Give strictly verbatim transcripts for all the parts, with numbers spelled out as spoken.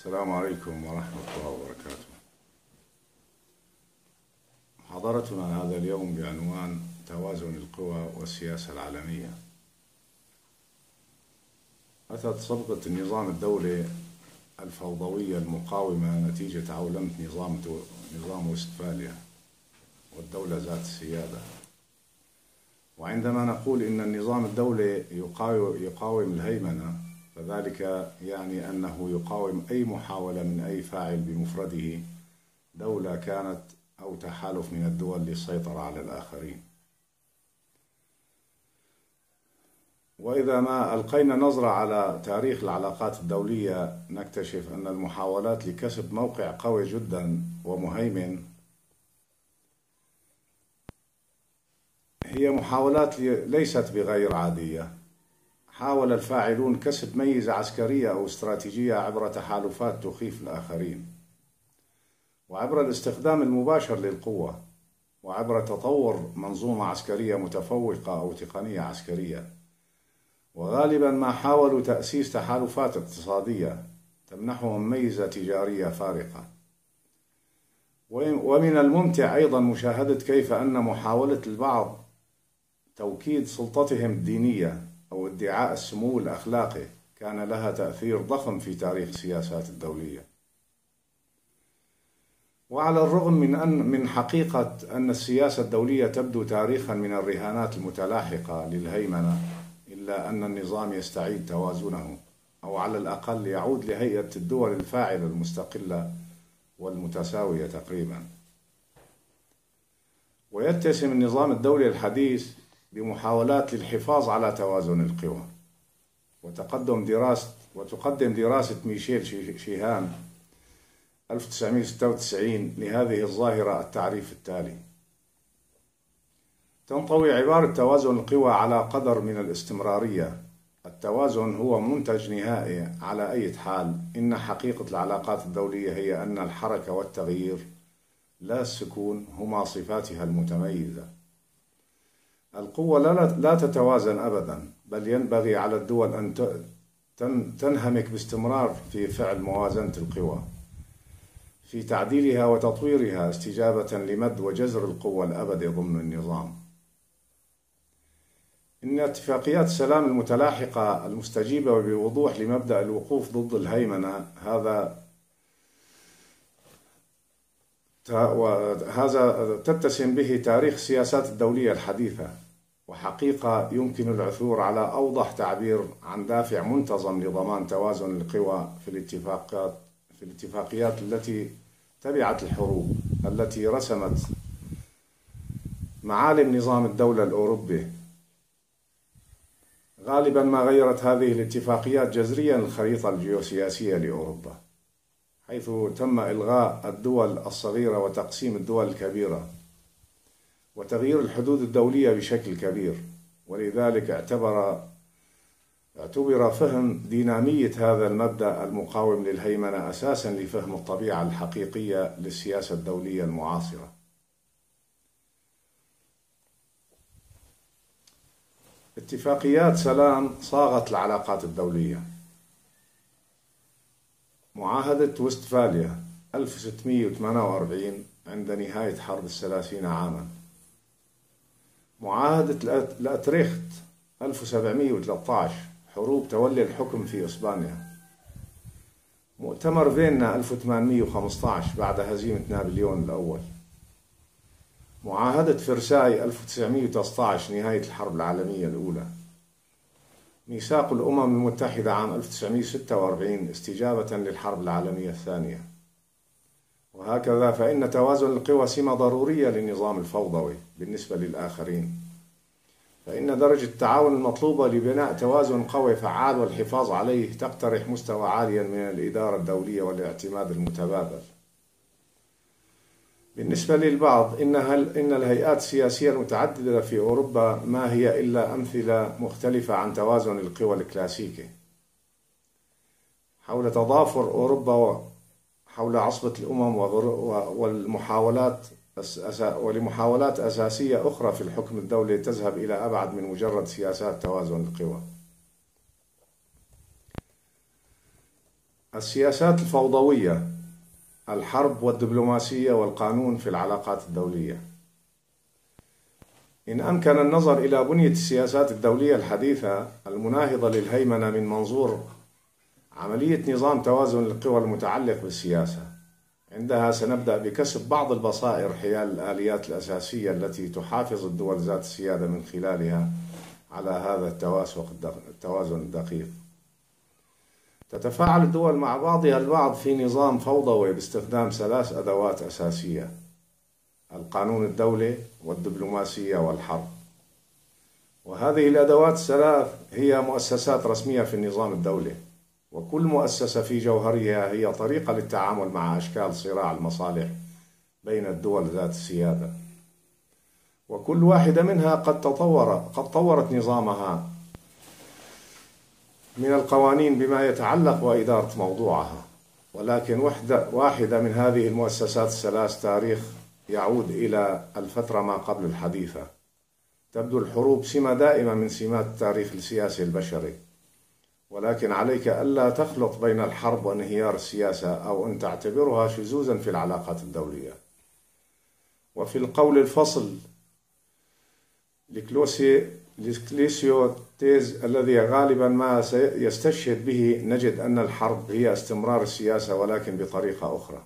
السلام عليكم ورحمة الله وبركاته. محاضرتنا هذا اليوم بعنوان توازن القوى والسياسة العالمية. أتت سقطة النظام الدولي الفوضوية المقاومة نتيجة عولمة نظام نظام وستفاليا والدولة ذات السيادة. وعندما نقول إن النظام الدولي يقاوم الهيمنة فذلك يعني أنه يقاوم أي محاولة من أي فاعل بمفرده، دولة كانت أو تحالف من الدول للسيطرة على الآخرين. وإذا ما ألقينا نظرة على تاريخ العلاقات الدولية نكتشف أن المحاولات لكسب موقع قوي جدا ومهيمن هي محاولات ليست بغير عادية. حاول الفاعلون كسب ميزة عسكرية أو استراتيجية عبر تحالفات تخيف الآخرين، وعبر الاستخدام المباشر للقوة، وعبر تطور منظومة عسكرية متفوقة أو تقنية عسكرية. وغالبا ما حاولوا تأسيس تحالفات اقتصادية تمنحهم ميزة تجارية فارقة. ومن الممتع أيضا مشاهدة كيف أن محاولة البعض توكيد سلطتهم الدينية أو ادعاء السمو الأخلاقي كان لها تأثير ضخم في تاريخ السياسات الدولية. وعلى الرغم من أن من حقيقة أن السياسة الدولية تبدو تاريخا من الرهانات المتلاحقة للهيمنة، إلا أن النظام يستعيد توازنه، أو على الأقل يعود لهيئة الدول الفاعلة المستقلة والمتساوية تقريبا. ويتسم النظام الدولي الحديث بمحاولات للحفاظ على توازن القوى. وتقدم دراسة وتقدم دراسة ميشيل شيهان ألف وتسعمائة وستة وتسعين لهذه الظاهرة التعريف التالي: تنطوي عبارة توازن القوى على قدر من الاستمرارية. التوازن هو منتج نهائي على أي حال. إن حقيقة العلاقات الدولية هي أن الحركة والتغيير لا السكون هما صفاتها المتميزة. القوة لا تتوازن أبدا، بل ينبغي على الدول أن تنهمك باستمرار في فعل موازنة القوى، في تعديلها وتطويرها استجابة لمد وجزر القوة الأبدي ضمن النظام. إن اتفاقيات السلام المتلاحقة المستجيبة بوضوح لمبدأ الوقوف ضد الهيمنة هذا وهذا تتسم به تاريخ السياسات الدولية الحديثة، وحقيقة يمكن العثور على أوضح تعبير عن دافع منتظم لضمان توازن القوى في الاتفاقات في الاتفاقيات التي تبعت الحروب التي رسمت معالم نظام الدولة الأوروبي. غالبا ما غيرت هذه الاتفاقيات جذريا الخريطة الجيوسياسية لأوروبا، حيث تم إلغاء الدول الصغيرة وتقسيم الدول الكبيرة وتغيير الحدود الدولية بشكل كبير. ولذلك اعتبر اعتبر فهم دينامية هذا المبدأ المقاوم للهيمنة أساسا لفهم الطبيعة الحقيقية للسياسة الدولية المعاصرة. اتفاقيات سلام صاغت العلاقات الدولية. معاهدة وستفاليا ألف وستمائة وثمانية وأربعين عند نهاية حرب الثلاثين عاما. معاهدة الأتريخت ألف وسبعمائة وثلاثة عشر حروب تولي الحكم في إسبانيا. مؤتمر فيينا ألف وثمانمائة وخمسة عشر بعد هزيمة نابليون الأول. معاهدة فرساي ألف وتسعمائة وتسعة عشر نهاية الحرب العالمية الأولى. ميثاق الأمم المتحدة عام ألف وتسعمائة وستة وأربعين استجابة للحرب العالمية الثانية. وهكذا فإن توازن القوى سمة ضرورية للنظام الفوضوي بالنسبة للآخرين، فإن درجة التعاون المطلوبة لبناء توازن قوي فعال والحفاظ عليه تقترح مستوى عاليا من الإدارة الدولية والاعتماد المتبادل. بالنسبة للبعض إن, إن الهيئات السياسية المتعددة في أوروبا ما هي إلا أمثلة مختلفة عن توازن القوى الكلاسيكي حول تضافر أوروبا حول عصبة الأمم والمحاولات ولمحاولات أساسية أخرى في الحكم الدولي تذهب إلى أبعد من مجرد سياسات توازن القوى. السياسات الفوضوية، الحرب والدبلوماسية والقانون في العلاقات الدولية. إن أمكن النظر إلى بنية السياسات الدولية الحديثة المناهضة للهيمنة من منظور عملية نظام توازن القوى المتعلق بالسياسة، عندها سنبدأ بكسب بعض البصائر حيال الآليات الأساسية التي تحافظ الدول ذات السيادة من خلالها على هذا التوازن الدقيق. تتفاعل الدول مع بعضها البعض في نظام فوضوي باستخدام ثلاث أدوات أساسية: القانون الدولي والدبلوماسية والحرب. وهذه الأدوات الثلاث هي مؤسسات رسمية في النظام الدولي، وكل مؤسسة في جوهرها هي طريقة للتعامل مع أشكال صراع المصالح بين الدول ذات السيادة، وكل واحدة منها قد تطور قد طورت نظامها من القوانين بما يتعلق بإدارة موضوعها. ولكن وحدة واحدة من هذه المؤسسات الثلاث تاريخ يعود إلى الفترة ما قبل الحديثة. تبدو الحروب سمة دائمة من سمات التاريخ السياسي البشري، ولكن عليك ألا تخلط بين الحرب وانهيار السياسة أو أن تعتبرها شذوذا في العلاقات الدولية. وفي القول الفصل لكليسيو تيز الذي غالبا ما يستشهد به، نجد أن الحرب هي استمرار السياسة ولكن بطريقة أخرى.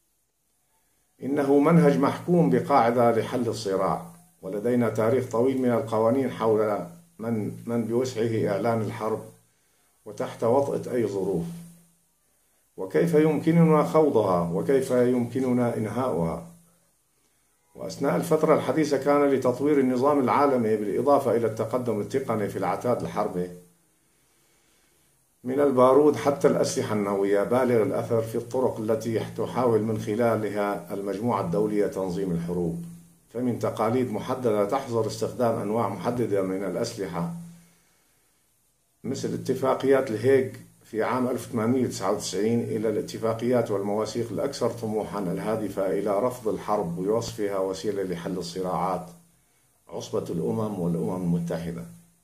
إنه منهج محكوم بقاعدة لحل الصراع، ولدينا تاريخ طويل من القوانين حول من من بوسعه إعلان الحرب وتحت وطأة أي ظروف، وكيف يمكننا خوضها وكيف يمكننا إنهاؤها. وأثناء الفترة الحديثة كان لتطوير النظام العالمي بالإضافة إلى التقدم التقني في العتاد الحربي من البارود حتى الأسلحة النووية بالغ الأثر في الطرق التي تحاول من خلالها المجموعة الدولية تنظيم الحروب، فمن تقاليد محددة تحظر استخدام أنواع محددة من الأسلحة مثل اتفاقيات الهيغ في عام ألف وثمانمئة وتسعة وتسعين إلى الاتفاقيات والمواثيق الأكثر طموحا الهادفة إلى رفض الحرب ووصفها وسيلة لحل الصراعات، عصبة الأمم والأمم المتحدة.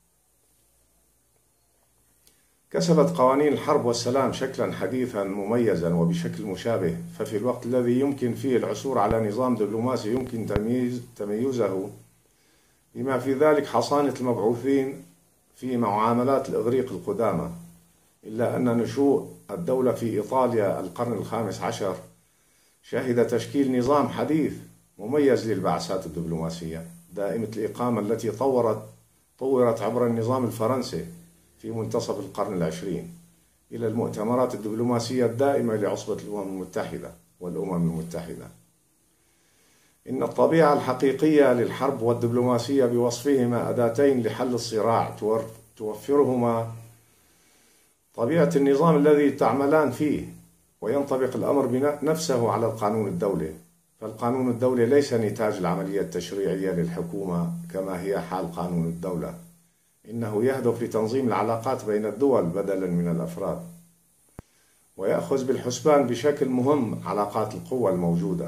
كسبت قوانين الحرب والسلام شكلا حديثا مميزا وبشكل مشابه، ففي الوقت الذي يمكن فيه العثور على نظام دبلوماسي يمكن تمييز تميزه بما في ذلك حصانة المبعوثين في معاملات الإغريق القدامى، إلا أن نشوء الدولة في إيطاليا القرن الخامس عشر شهد تشكيل نظام حديث مميز للبعثات الدبلوماسية دائمة الإقامة التي طورت طورت عبر النظام الفرنسي في منتصف القرن العشرين إلى المؤتمرات الدبلوماسية الدائمة لعصبة الأمم المتحدة والأمم المتحدة. إن الطبيعة الحقيقية للحرب والدبلوماسية بوصفهما أداتين لحل الصراع توفرهما طبيعة النظام الذي تعملان فيه، وينطبق الأمر نفسه على القانون الدولي، فالقانون الدولي ليس نتاج العملية التشريعية للحكومة كما هي حال قانون الدولة، إنه يهدف لتنظيم العلاقات بين الدول بدلا من الأفراد، ويأخذ بالحسبان بشكل مهم علاقات القوى الموجودة.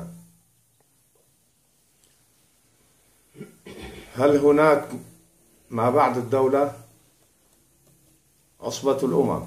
هل هناك ما بعد الدولة؟ عصبة الأمم.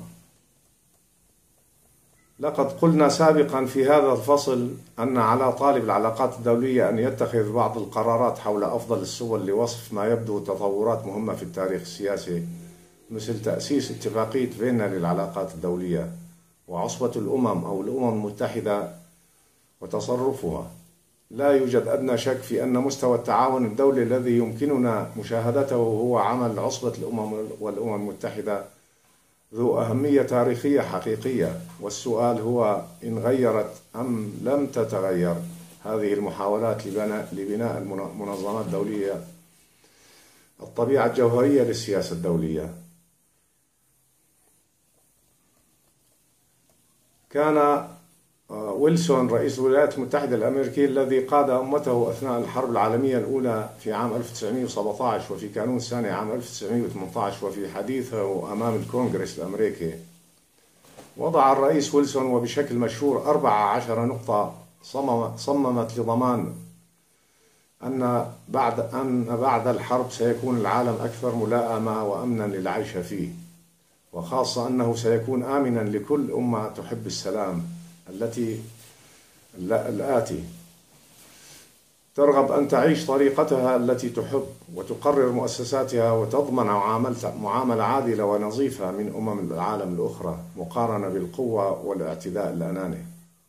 لقد قلنا سابقا في هذا الفصل أن على طالب العلاقات الدولية أن يتخذ بعض القرارات حول أفضل السبل لوصف ما يبدو تطورات مهمة في التاريخ السياسي، مثل تأسيس اتفاقية فيينا للعلاقات الدولية وعصبة الأمم أو الأمم المتحدة وتصرفها. لا يوجد أدنى شك في أن مستوى التعاون الدولي الذي يمكننا مشاهدته هو عمل عصبة الأمم والأمم المتحدة ذو أهمية تاريخية حقيقية، والسؤال هو إن غيرت أم لم تتغير هذه المحاولات لبناء, لبناء المنظمات الدولية الطبيعة الجوهرية للسياسة الدولية. كان ويلسون رئيس الولايات المتحدة الأمريكية الذي قاد أمته أثناء الحرب العالمية الأولى في عام ألف وتسعمئة وسبعة عشر وفي كانون الثاني عام ألف وتسعمئة وثمانية عشر، وفي حديثه أمام الكونغرس الأمريكي وضع الرئيس ويلسون وبشكل مشهور أربع عشر نقطة صممت لضمان أن بعد أن بعد الحرب سيكون العالم أكثر ملائمة وأمنا للعيش فيه، وخاصة أنه سيكون آمنا لكل أمة تحب السلام التي الآتي ترغب أن تعيش طريقتها التي تحب وتقرر مؤسساتها وتضمن معاملة عادلة ونظيفة من أمم العالم الأخرى مقارنة بالقوة والاعتداء الأناني.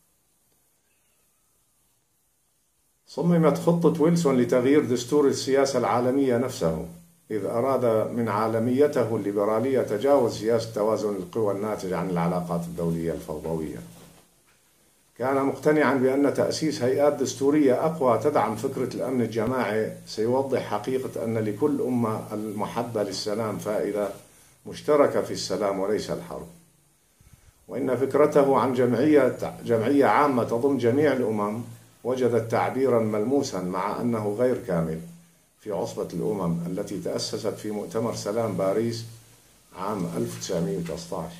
صممت خطة ويلسون لتغيير دستور السياسة العالمية نفسه، إذ أراد من عالميته الليبرالية تجاوز سياسة توازن القوى الناتجة عن العلاقات الدولية الفوضوية. كان مقتنعا بأن تأسيس هيئات دستورية أقوى تدعم فكرة الأمن الجماعي سيوضح حقيقة أن لكل أمة المحبة للسلام فائدة مشتركة في السلام وليس الحرب، وإن فكرته عن جمعية جمعية عامة تضم جميع الأمم وجدت تعبيرا ملموسا مع أنه غير كامل في عصبة الأمم التي تأسست في مؤتمر سلام باريس عام ألف وتسعمئة وتسعة عشر.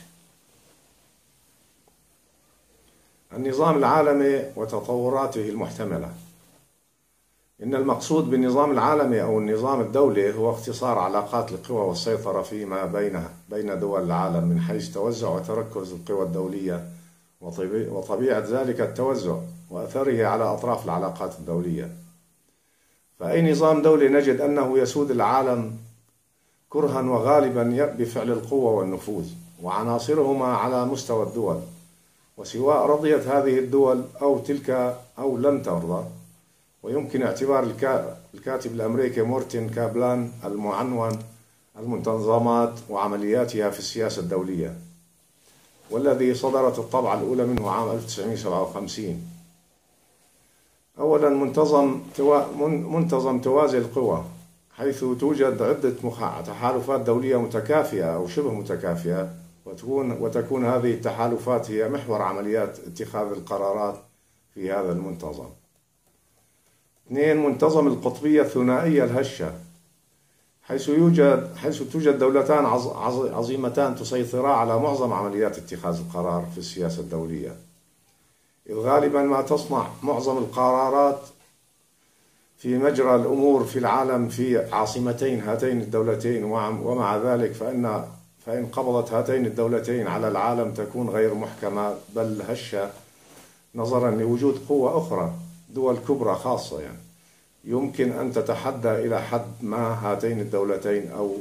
النظام العالمي وتطوراته المحتملة. إن المقصود بالنظام العالمي أو النظام الدولي هو اختصار علاقات القوى والسيطرة فيما بينها بين دول العالم من حيث توزع وتركز القوى الدولية وطبيعة ذلك التوزع وأثره على أطراف العلاقات الدولية. فأي نظام دولي نجد أنه يسود العالم كرها وغالبا بفعل القوة والنفوذ وعناصرهما على مستوى الدول، وسواء رضيت هذه الدول أو تلك أو لم ترضى. ويمكن اعتبار الكاتب الأمريكي مورتن كابلان المعنون المنظمات وعملياتها في السياسة الدولية، والذي صدرت الطبعة الأولى منه عام ألف وتسعمئة وسبعة وخمسين. أولا منتظم منتظم توازي القوى، حيث توجد عدة تحالفات دولية متكافئة أو شبه متكافئة، وتكون وتكون هذه التحالفات هي محور عمليات اتخاذ القرارات في هذا المنتظم. اثنين منتظم القطبية الثنائية الهشة، حيث يوجد حيث توجد دولتان عظيمتان تسيطرا على معظم عمليات اتخاذ القرار في السياسة الدولية، إذ غالبا ما تصنع معظم القرارات في مجرى الأمور في العالم في عاصمتين هاتين الدولتين، ومع ذلك فإن فإن قبضت هاتين الدولتين على العالم تكون غير محكمة بل هشة، نظرا لوجود قوة أخرى دول كبرى خاصة يعني يمكن أن تتحدى إلى حد ما هاتين الدولتين أو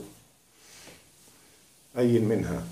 أي منها.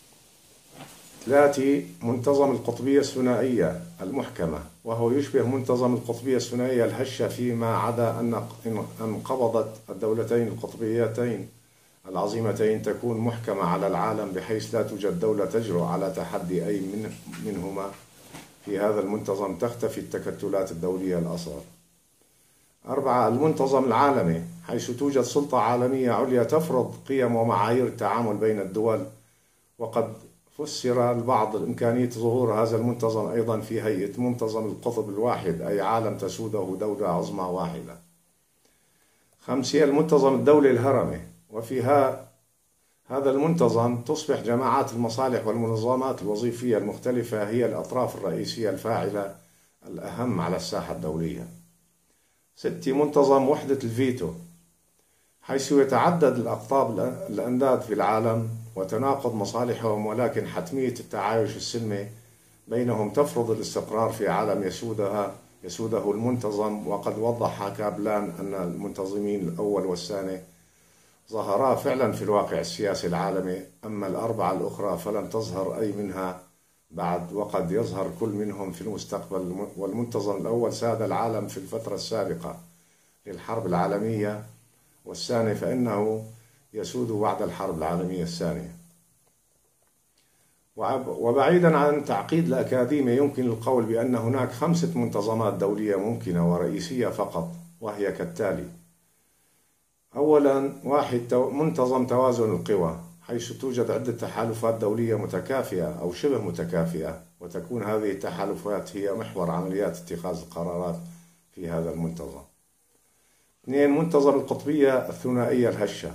ثلاثة منتظم القطبية الثنائية المحكمة، وهو يشبه منتظم القطبية الثنائية الهشة فيما عدا أن انقبضت الدولتين القطبيتين العظيمتين تكون محكمة على العالم، بحيث لا توجد دولة تجرؤ على تحدي أي من منهما. في هذا المنتظم تختفي التكتلات الدولية الأصغر. أربعة المنتظم العالمي، حيث توجد سلطة عالمية عليا تفرض قيم ومعايير التعامل بين الدول، وقد فسر البعض إمكانية ظهور هذا المنتظم أيضا في هيئة منتظم القطب الواحد، أي عالم تسوده دولة عظمى واحدة. خمسة المنتظم الدولي الهرمي، وفيها هذا المنتظم تصبح جماعات المصالح والمنظمات الوظيفية المختلفة هي الأطراف الرئيسية الفاعلة الأهم على الساحة الدولية. ستة منتظم وحدة الفيتو، حيث يتعدد الأقطاب الأنداد في العالم وتناقض مصالحهم، ولكن حتمية التعايش السلمي بينهم تفرض الاستقرار في عالم يسودها يسوده المنتظم. وقد وضح كابلان أن المنتظمين الأول والثاني ظهرا فعلا في الواقع السياسي العالمي، أما الأربعة الأخرى فلن تظهر أي منها بعد، وقد يظهر كل منهم في المستقبل. والمنتظم الأول ساد العالم في الفترة السابقة للحرب العالمية، والثاني فإنه يسود بعد الحرب العالمية الثانية. وبعيدا عن تعقيد الأكاديمية يمكن القول بأن هناك خمسة منتظمات دولية ممكنة ورئيسية فقط، وهي كالتالي: أولا واحد منتظم توازن القوى، حيث توجد عدة تحالفات دولية متكافئة أو شبه متكافئة، وتكون هذه التحالفات هي محور عمليات اتخاذ القرارات في هذا المنتظم. اثنين منتظم القطبية الثنائية الهشة،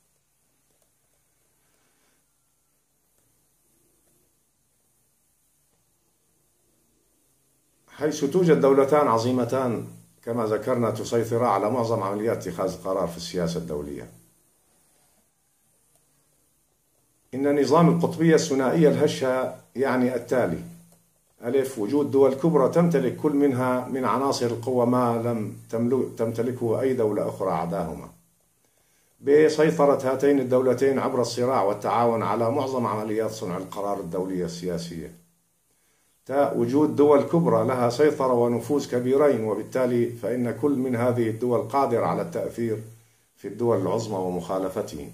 حيث توجد دولتان عظيمتان كما ذكرنا تسيطر على معظم عمليات اتخاذ القرار في السياسة الدولية. إن إن نظام القطبية الثنائية الهشة يعني التالي: ألف، وجود دول كبرى تمتلك كل منها من عناصر القوة ما لم تمتلكه أي دولة أخرى عداهما. ب، سيطرة هاتين الدولتين عبر الصراع والتعاون على معظم عمليات صنع القرار الدولية السياسية. تاء، وجود دول كبرى لها سيطرة ونفوذ كبيرين، وبالتالي فإن كل من هذه الدول قادر على التأثير في الدول العظمى ومخالفتهم.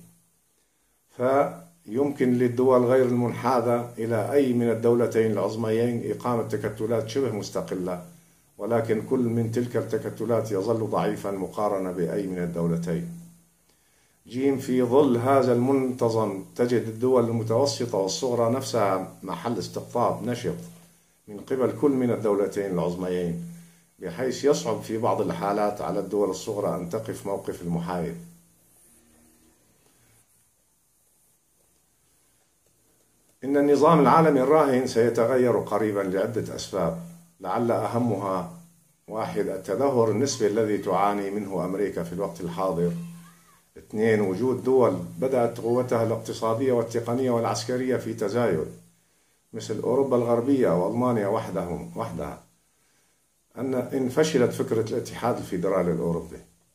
فيمكن للدول غير المنحازة إلى أي من الدولتين العظميين إقامة تكتلات شبه مستقلة، ولكن كل من تلك التكتلات يظل ضعيفا مقارنة بأي من الدولتين. جيم، في ظل هذا المنتظم تجد الدول المتوسطة والصغرى نفسها محل استقطاب نشط من قبل كل من الدولتين العظميين، بحيث يصعب في بعض الحالات على الدول الصغرى أن تقف موقف المحايد. إن النظام العالمي الراهن سيتغير قريبا لعدة أسباب، لعل أهمها: واحد، التدهور النسبي الذي تعاني منه أمريكا في الوقت الحاضر. اثنين، وجود دول بدأت قوتها الاقتصادية والتقنية والعسكرية في تزايد مثل أوروبا الغربية وألمانيا وحدهم وحدها، أن إن فشلت فكرة الاتحاد الفيدرالي الأوروبي.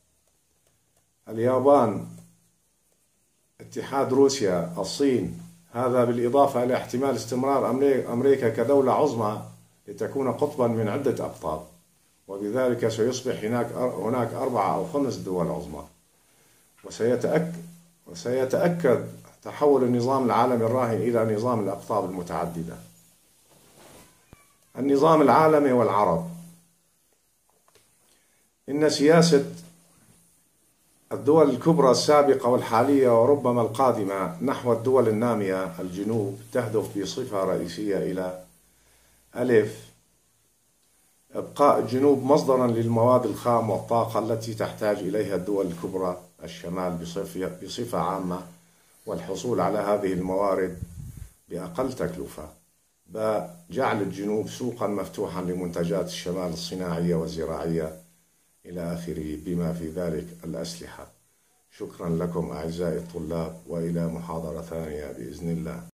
اليابان، اتحاد روسيا، الصين، هذا بالإضافة إلى احتمال استمرار أمريكا كدولة عظمى لتكون قطبا من عدة أقطاب، وبذلك سيصبح هناك هناك أربعة أو خمس دول عظمى. وسيتأكد وسيتأكد تحول النظام العالمي الراهن إلى نظام الأقطاب المتعددة. النظام العالمي والعرب. إن سياسة الدول الكبرى السابقة والحالية وربما القادمة نحو الدول النامية الجنوب تهدف بصفة رئيسية إلى: ألف، إبقاء الجنوب مصدرا للمواد الخام والطاقة التي تحتاج إليها الدول الكبرى الشمال بصفة عامة، والحصول على هذه الموارد بأقل تكلفة. ب، جعل الجنوب سوقا مفتوحا لمنتجات الشمال الصناعية والزراعية إلى آخره، بما في ذلك الأسلحة. شكرا لكم أعزائي الطلاب، وإلى محاضرة ثانية بإذن الله.